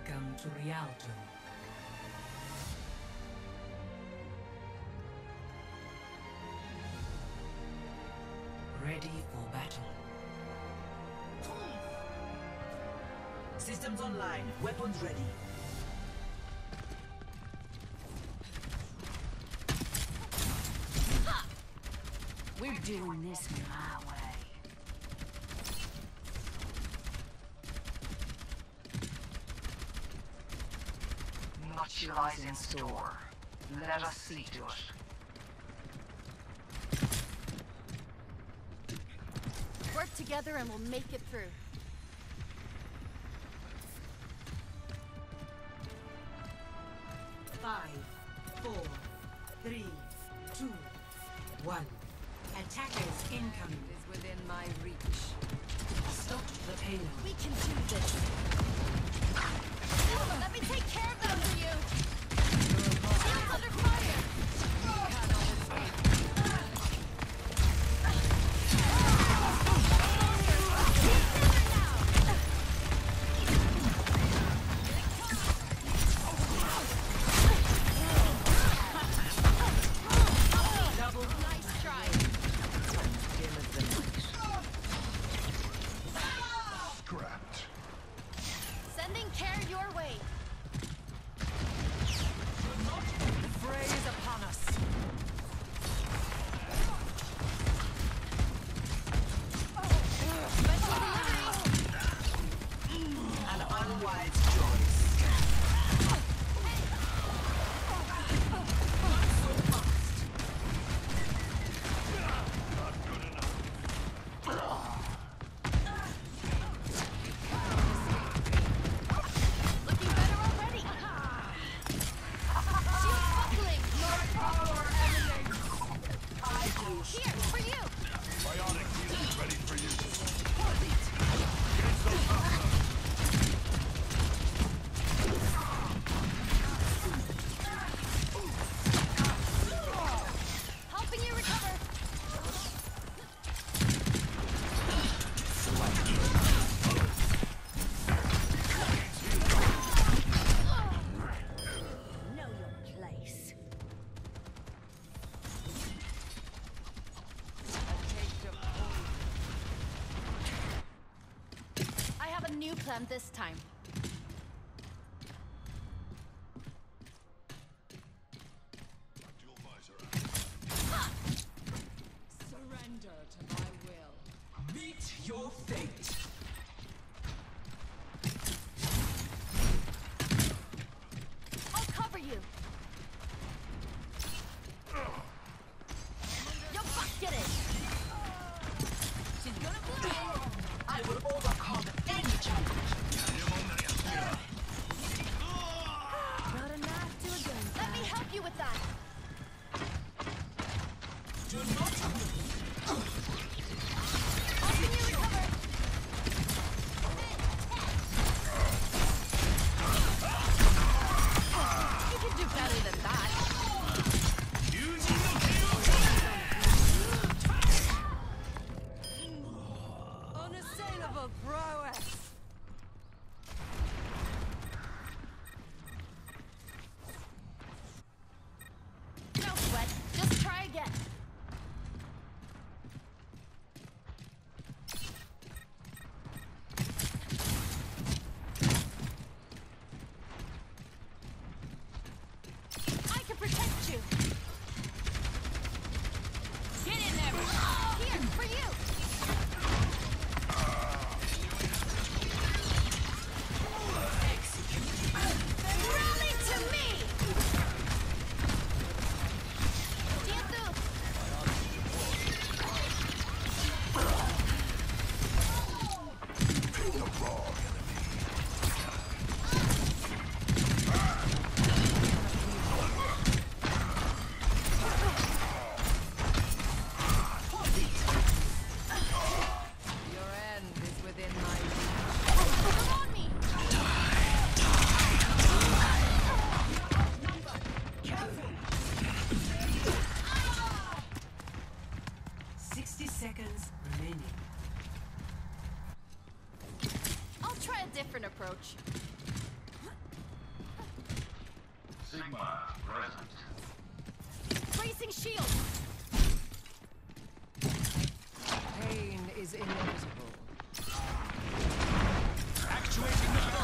Welcome to Rialto. Ready for battle. Systems online. Weapons ready. We're doing this my way. Much lies in store. Let us see to it. Work together and we'll make it through. Five, four, three, two, one. Attackers incoming. Is within my reach. Stop the payload. We can do this. Let me take care of them for you. Shields under fire. You cannot escape. Nice try. Scrapped. Sending care your way. The fray is upon us. An unwise choice. Looking better already. Shield buckling. Here, for you. Bionic unit ready for use. Helping you recover. Know your place. I have a new plan this time. Dual visor out. Surrender to my will. Meet your fate. I'll cover you. You'll get it. She's gonna blow. I will overcome any challenge. Not a knife to a gun. Let me help you with that. Do not Helping you recover. You can do better than that. Unassailable prowess. No sweat. Just try again. I can protect you. Get in there. Here, for you. Rally to me. Tieto. The raw Your end is within my reach. Come on me. 60 seconds remaining. I'll try a different approach. Sigma present. Bracing shield. Pain is inevitable. Actuating the